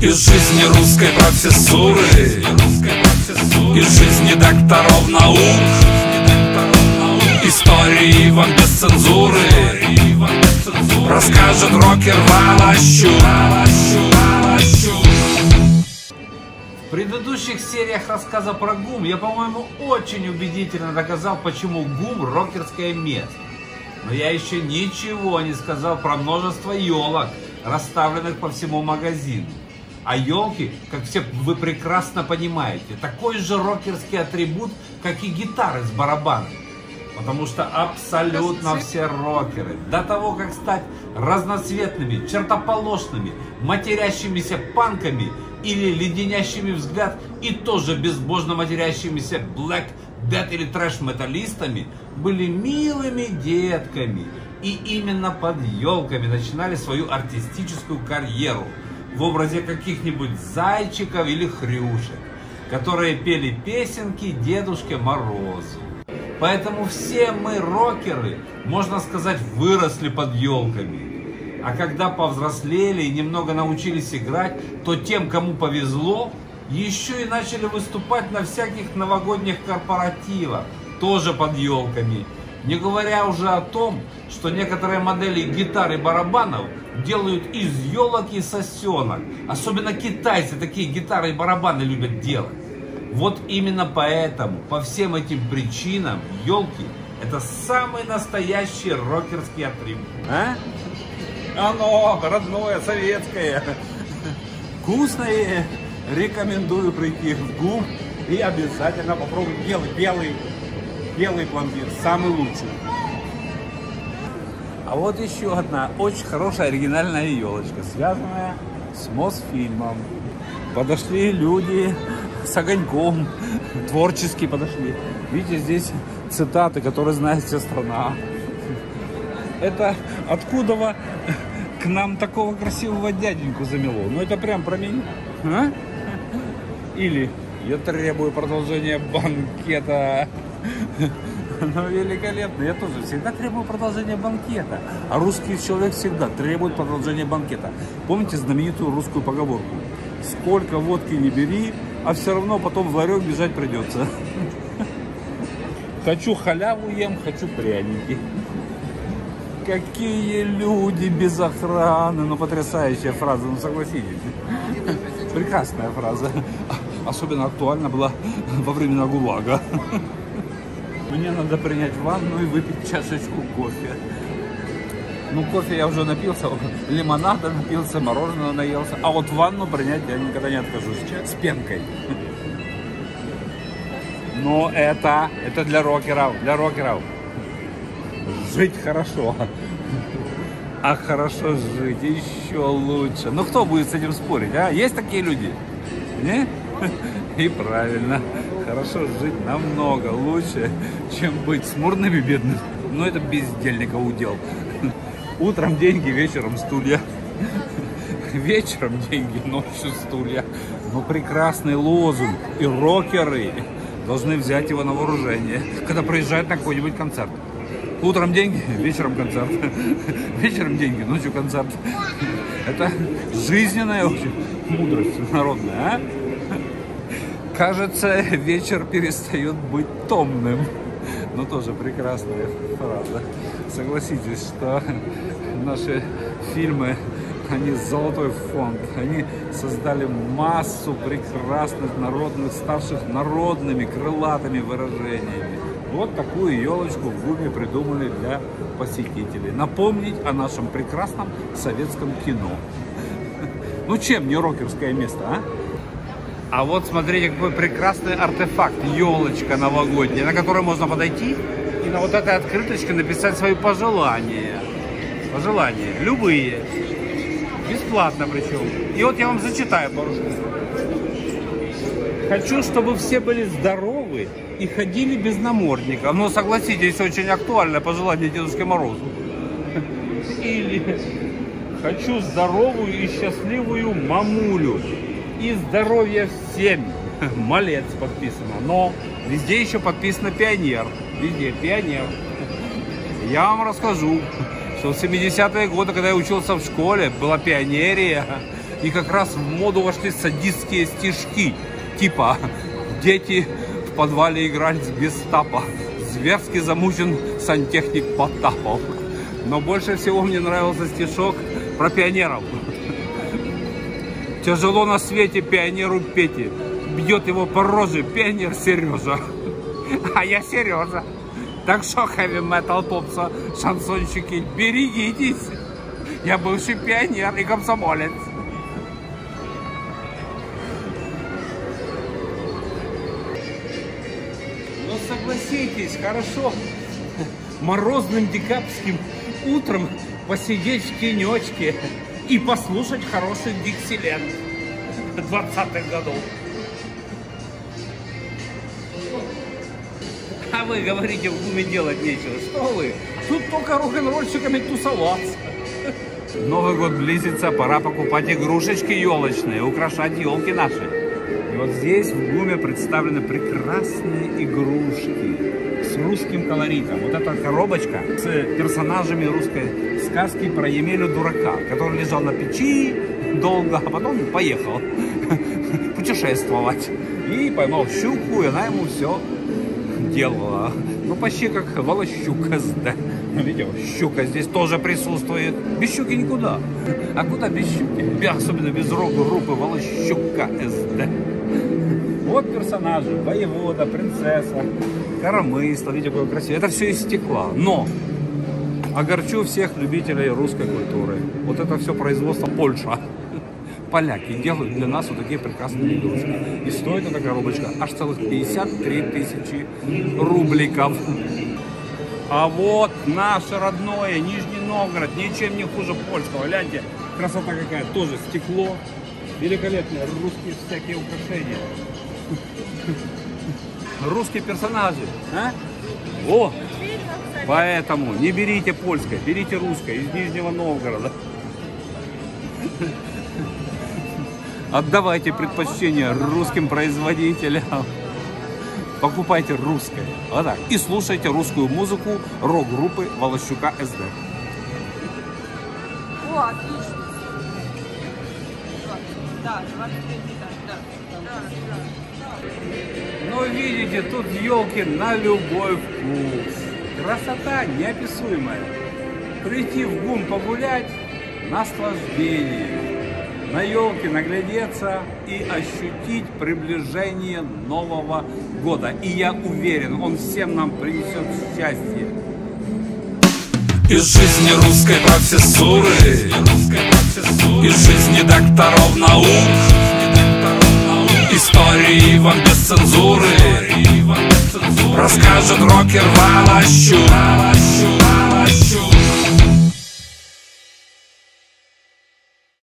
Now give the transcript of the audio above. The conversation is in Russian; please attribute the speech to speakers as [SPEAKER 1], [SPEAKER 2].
[SPEAKER 1] Из жизни русской профессуры, из жизни докторов наук, истории вам без цензуры расскажет рокер Волощук.
[SPEAKER 2] В предыдущих сериях рассказа про ГУМ я, по-моему, очень убедительно доказал, почему ГУМ рокерское место. Но я еще ничего не сказал про множество елок, расставленных по всему магазину. А елки, как все вы прекрасно понимаете, такой же рокерский атрибут, как и гитары с барабанами. Потому что абсолютно все рокеры, до того, как стать разноцветными, чертополошными, матерящимися панками или леденящими взгляд и тоже безбожно матерящимися black, death или трэш-металлистами, были милыми детками. И именно под елками начинали свою артистическую карьеру в образе каких-нибудь зайчиков или хрюшек, которые пели песенки Дедушке Морозу. Поэтому все мы, рокеры, можно сказать, выросли под елками. А когда повзрослели и немного научились играть, то тем, кому повезло, еще и начали выступать на всяких новогодних корпоративах, тоже под елками. Не говоря уже о том, что некоторые модели гитар и барабанов делают из елок и сосенок. Особенно китайцы такие гитары и барабаны любят делать. Вот именно поэтому, по всем этим причинам, елки — это самый настоящий рокерский атрибут. А? Оно родное, советское, вкусное. Рекомендую прийти в ГУМ и обязательно попробовать белый пломбир, самый лучший. А вот еще одна очень хорошая оригинальная елочка, связанная с Мосфильмом. Подошли люди с огоньком, творчески подошли. Видите, здесь цитаты, которые знает вся страна. Это откуда к нам такого красивого дяденьку замело? Ну это прям про меня. А? Или я требую продолжения банкета. Ну, великолепно. Я тоже всегда требую продолжения банкета. А русский человек всегда требует продолжения банкета. Помните знаменитую русскую поговорку? Сколько водки не бери, а все равно потом в ларек бежать придется. Хочу халяву ем, хочу пряники. Какие люди без охраны. Ну, потрясающая фраза, ну согласитесь. Прекрасная фраза. Особенно актуальна была во времена ГУЛАГа. Мне надо принять ванну и выпить чашечку кофе. Ну, кофе я уже напился, лимонада напился, мороженого наелся. А вот ванну принять я никогда не откажусь. С пенкой. Но это для рокеров. Для рокеров. Жить хорошо. А хорошо жить еще лучше. Ну, кто будет с этим спорить, а? Есть такие люди? Не? И правильно. Хорошо жить намного лучше, чем быть смурным и бедным. Но это бездельника удел. Утром деньги, вечером стулья. Вечером деньги, ночью стулья. Ну, прекрасный лозунг. И рокеры должны взять его на вооружение, когда приезжают на какой-нибудь концерт. Утром деньги, вечером концерт. Вечером деньги, ночью концерт. Это жизненная очень мудрость народная, а? Кажется, вечер перестает быть томным. Но тоже прекрасная фраза. Согласитесь, что наши фильмы, они золотой фонд. Они создали массу прекрасных народных, ставших народными, крылатыми выражениями. Вот такую елочку в ГУМе придумали для посетителей. Напомнить о нашем прекрасном советском кино. Ну чем не рокерское место, а? А вот смотрите, какой прекрасный артефакт. Елочка новогодняя, на которой можно подойти и на вот этой открыточке написать свои пожелания. Пожелания. Любые. Бесплатно причем. И вот я вам зачитаю пару штук. Хочу, чтобы все были здоровы и ходили без намордников. Но согласитесь, очень актуальное пожелание Дедушке Морозу. Или хочу здоровую и счастливую мамулю. И здоровья всем. Малец подписано. Но везде еще подписано пионер. Везде пионер. Я вам расскажу, что в 70-е годы, когда я учился в школе, была пионерия. И как раз в моду вошли садистские стишки, типа «Дети в подвале играли с гестапо, зверски замучен сантехник Потапов». Но больше всего мне нравился стишок про пионеров. «Тяжело на свете пионеру Пете, бьет его по роже пионер Сережа». А я Сережа. Так что, хэви-метал попса, шансонщики, берегитесь. Я бывший пионер и комсомолец. Ну согласитесь, хорошо морозным декабрьским утром посидеть в тенечке и послушать хороший Диксиленд 20-х годов. А вы говорите, в ГУМе делать нечего. Что вы? Тут только рок-н-ролльщиками тусоваться. Новый год близится, пора покупать игрушечки елочные, украшать елки наши. И вот здесь в ГУМе представлены прекрасные игрушки с русским колоритом. Вот эта коробочка с персонажами русской сказки про Емелю дурака, который лежал на печи долго, а потом поехал путешествовать. И поймал щуку, и она ему все делала. Ну, почти как Волощук СД. Видите, щука здесь тоже присутствует. Без щуки никуда. А куда без щуки? Особенно без рок-группы Волощука СД. Вот персонажи. Воевода, принцесса, коромысло. Видите, какое красивое. Это все из стекла. Но огорчу всех любителей русской культуры. Вот это все производство Польша. Поляки делают для нас вот такие прекрасные игрушки. И стоит эта коробочка аж целых 53 тысячи рубликов. А вот наше родное Нижний Новгород ничем не хуже польского. Гляньте, красота какая. Тоже стекло. Великолепные русские всякие украшения. Русские персонажи. А? О! Поэтому не берите польское, берите русское из Нижнего Новгорода. Отдавайте предпочтение русским производителям. Покупайте русское. Вот так. И слушайте русскую музыку рок-группы Волощука СД.
[SPEAKER 3] О, отлично. Да, 23 да.
[SPEAKER 2] Ну, видите, тут елки на любой вкус. Красота неописуемая. Прийти в ГУМ погулять — наслаждение. На елке наглядеться и ощутить приближение Нового года. И я уверен, он всем нам принесет счастье.
[SPEAKER 1] Из жизни русской профессуры, из жизни докторов наук, истории вам без цензуры расскажет рокер Волощук.